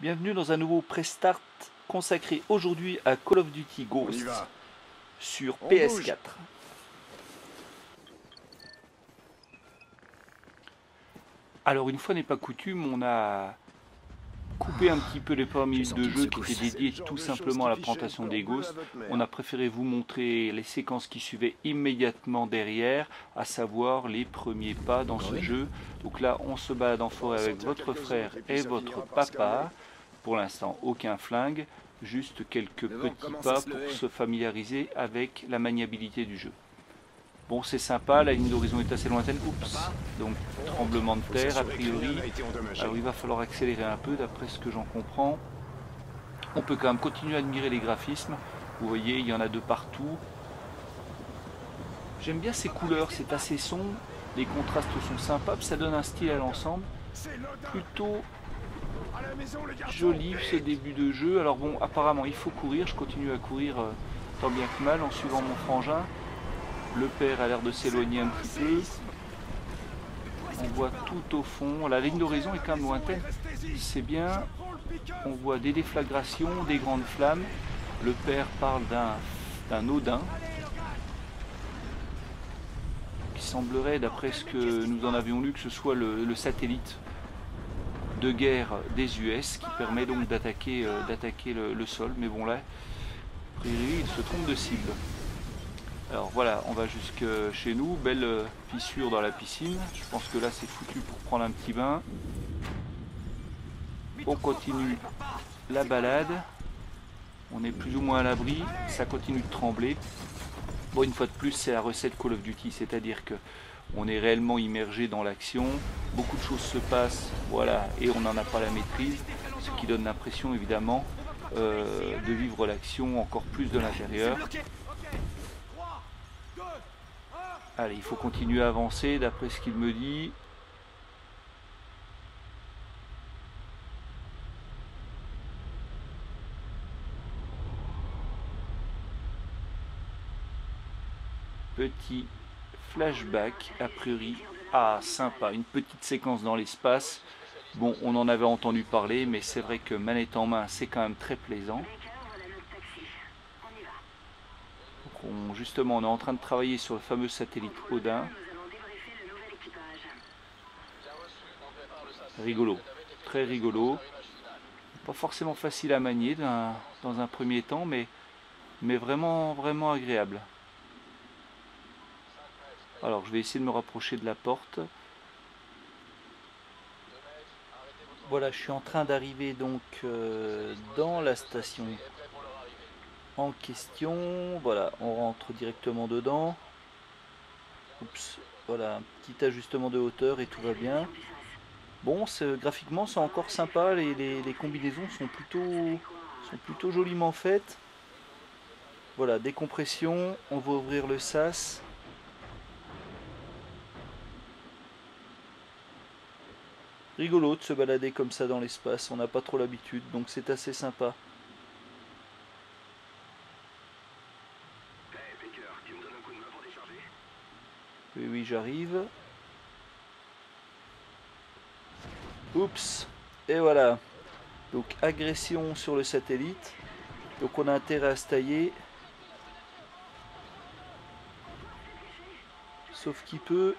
Bienvenue dans un nouveau Prestart consacré aujourd'hui à Call of Duty On y Ghosts va. sur On PS4. Alors une fois n'est pas coutume, on a coupé un petit peu les premières minutes de jeu qui étaient dédiées tout simplement à la présentation des Ghosts. On a préféré vous montrer les séquences qui suivaient immédiatement derrière, à savoir les premiers pas dans ce jeu. Donc là on se balade en forêt avec votre frère et votre papa. Pour l'instant aucun flingue, juste quelques petits pas pour se familiariser avec la maniabilité du jeu. Bon, c'est sympa, la ligne d'horizon est assez lointaine. Oups, donc tremblement de terre a priori. Alors il va falloir accélérer un peu d'après ce que j'en comprends. On peut quand même continuer à admirer les graphismes. Vous voyez, il y en a de partout. J'aime bien ces couleurs, c'est assez sombre. Les contrastes sont sympas, ça donne un style à l'ensemble. Plutôt joli ce début de jeu. Alors bon, apparemment il faut courir. Je continue à courir tant bien que mal en suivant mon frangin. Le père a l'air de s'éloigner un petit peu. On voit tout au fond. La ligne d'horizon est quand même lointaine. C'est bien. On voit des déflagrations, des grandes flammes. Le père parle d'un Odin. Qui semblerait, d'après ce que nous en avions lu, que ce soit le satellite de guerre des US qui permet donc d'attaquer le sol. Mais bon là, a priori, il se trompe de cible. Alors voilà, on va jusque chez nous, belle fissure dans la piscine. Je pense que là c'est foutu pour prendre un petit bain. On continue la balade. On est plus ou moins à l'abri, ça continue de trembler. Bon, une fois de plus, c'est la recette Call of Duty, c'est-à-dire que on est réellement immergé dans l'action. Beaucoup de choses se passent, voilà, et on n'en a pas la maîtrise, ce qui donne l'impression évidemment de vivre l'action encore plus de l'intérieur. Allez, il faut continuer à avancer d'après ce qu'il me dit. Petit flashback, a priori. Ah, sympa, une petite séquence dans l'espace. Bon, on en avait entendu parler, mais c'est vrai que manette en main, c'est quand même très plaisant. Donc justement, on est en train de travailler sur le fameux satellite Odin. Rigolo, très rigolo. Pas forcément facile à manier dans un premier temps, mais vraiment, vraiment agréable. Alors, je vais essayer de me rapprocher de la porte. Voilà, je suis en train d'arriver donc dans la station en question. Voilà, on rentre directement dedans. Oups, voilà, un petit ajustement de hauteur et tout va bien. Bon, graphiquement, c'est encore sympa. Les combinaisons sont plutôt joliment faites. Voilà, décompression. On va ouvrir le sas. Rigolo de se balader comme ça dans l'espace. On n'a pas trop l'habitude, donc c'est assez sympa. Oui, oui, j'arrive. Oups. Et voilà. Donc agression sur le satellite. Donc on a intérêt à se tailler. Sauf qu'il peut.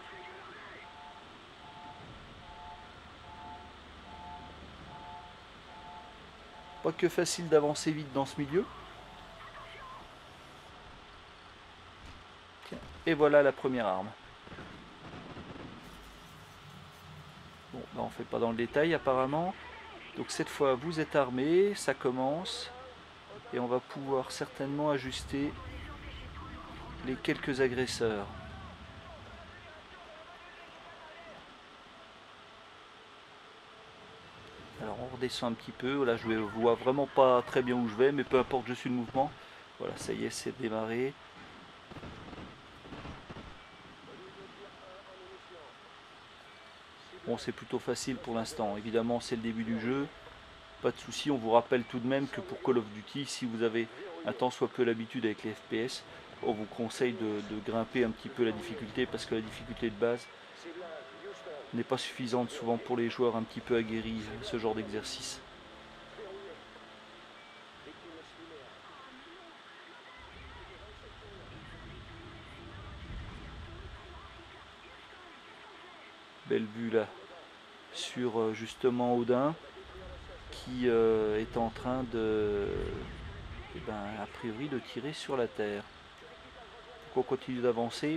Pas que facile d'avancer vite dans ce milieu. Tiens. Et voilà la première arme. Bon, là on fait pas dans le détail apparemment. Donc cette fois vous êtes armé, ça commence. Et on va pouvoir certainement ajuster les quelques agresseurs. Alors on redescend un petit peu, là je ne vois vraiment pas très bien où je vais, mais peu importe, je suis le mouvement. Voilà, ça y est, c'est démarré. Bon, c'est plutôt facile pour l'instant, évidemment c'est le début du jeu. Pas de souci, on vous rappelle tout de même que pour Call of Duty, si vous avez un tant soit peu l'habitude avec les FPS, on vous conseille de grimper un petit peu la difficulté, parce que la difficulté de base n'est pas suffisante souvent pour les joueurs un petit peu aguerris, ce genre d'exercice. Belle vue là sur justement Odin qui est en train de, a priori, de tirer sur la Terre. Donc on continue d'avancer.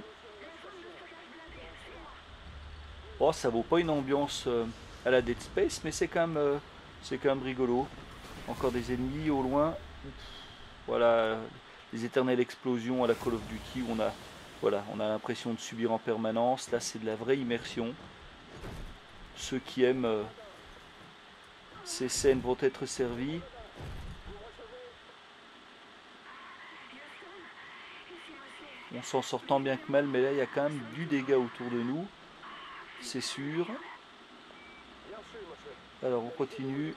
Oh, ça vaut pas une ambiance à la Dead Space, mais c'est quand même rigolo. Encore des ennemis au loin. Voilà, les éternelles explosions à la Call of Duty où on a l'impression de subir en permanence. Là, c'est de la vraie immersion. Ceux qui aiment ces scènes vont être servis. On s'en sort tant bien que mal, mais là, il y a quand même du dégât autour de nous. C'est sûr. Alors, on continue.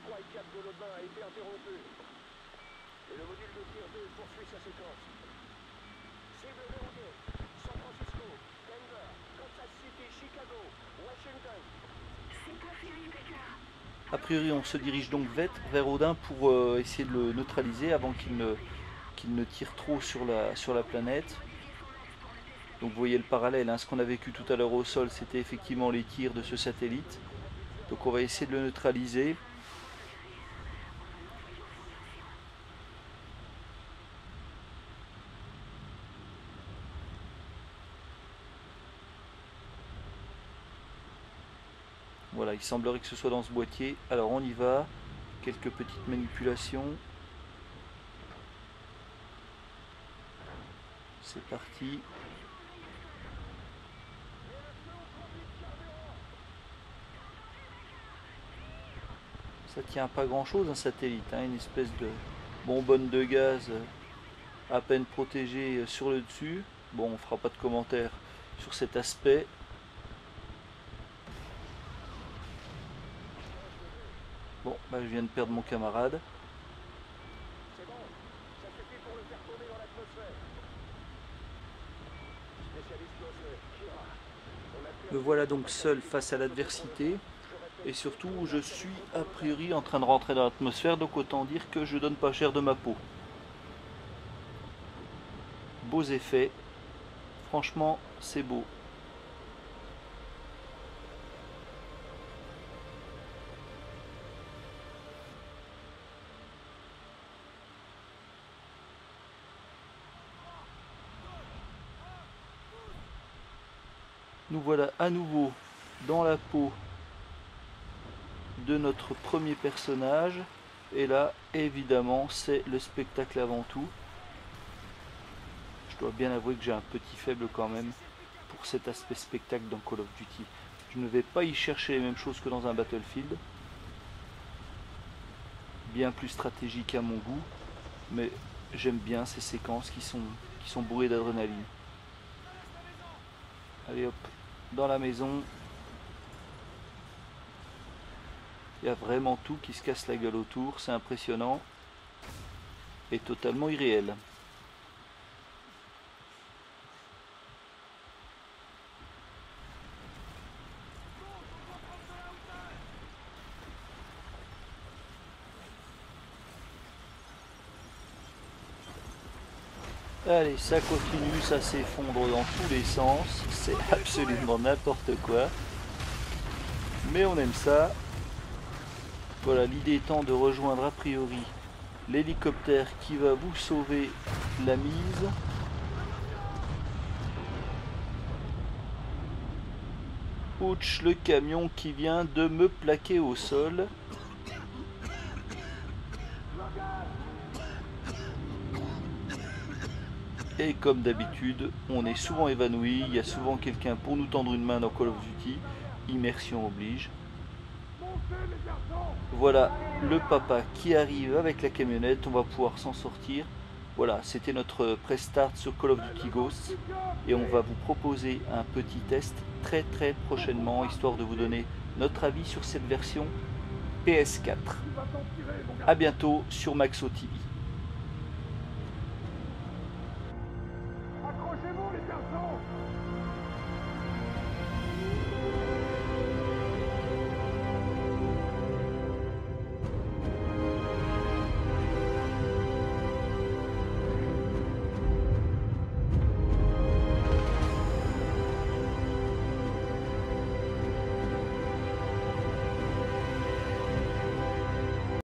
A priori, on se dirige donc vers Odin pour essayer de le neutraliser avant qu'il ne tire trop sur la planète. Donc vous voyez le parallèle, hein. Ce qu'on a vécu tout à l'heure au sol, c'était effectivement les tirs de ce satellite. Donc on va essayer de le neutraliser. Voilà, il semblerait que ce soit dans ce boîtier. Alors on y va. Quelques petites manipulations. C'est parti. Ça tient pas grand chose un satellite, hein, une espèce de bonbonne de gaz à peine protégée sur le dessus. Bon, on fera pas de commentaires sur cet aspect. Bon, bah, je viens de perdre mon camarade. Me voilà donc seul face à l'adversité. Et surtout, je suis a priori en train de rentrer dans l'atmosphère, donc autant dire que je donne pas cher de ma peau. Beaux effets. Franchement, c'est beau. Nous voilà à nouveau dans la peau de notre premier personnage. Et là, évidemment, c'est le spectacle avant tout. Je dois bien avouer que j'ai un petit faible quand même pour cet aspect spectacle dans Call of Duty. Je ne vais pas y chercher les mêmes choses que dans un Battlefield. Bien plus stratégique à mon goût. Mais j'aime bien ces séquences qui sont bourrées d'adrénaline. Allez hop, dans la maison. Il y a vraiment tout qui se casse la gueule autour, c'est impressionnant et totalement irréel. Allez, ça continue, ça s'effondre dans tous les sens, c'est absolument n'importe quoi. Mais on aime ça. Voilà, l'idée étant de rejoindre a priori l'hélicoptère qui va vous sauver la mise. Ouch, le camion qui vient de me plaquer au sol. Et comme d'habitude, on est souvent évanoui, il y a souvent quelqu'un pour nous tendre une main dans Call of Duty. Immersion oblige. Voilà le papa qui arrive avec la camionnette, on va pouvoir s'en sortir. Voilà, c'était notre pré-start sur Call of Duty Ghosts et on va vous proposer un petit test très prochainement, histoire de vous donner notre avis sur cette version PS4. A bientôt sur Maxo TV.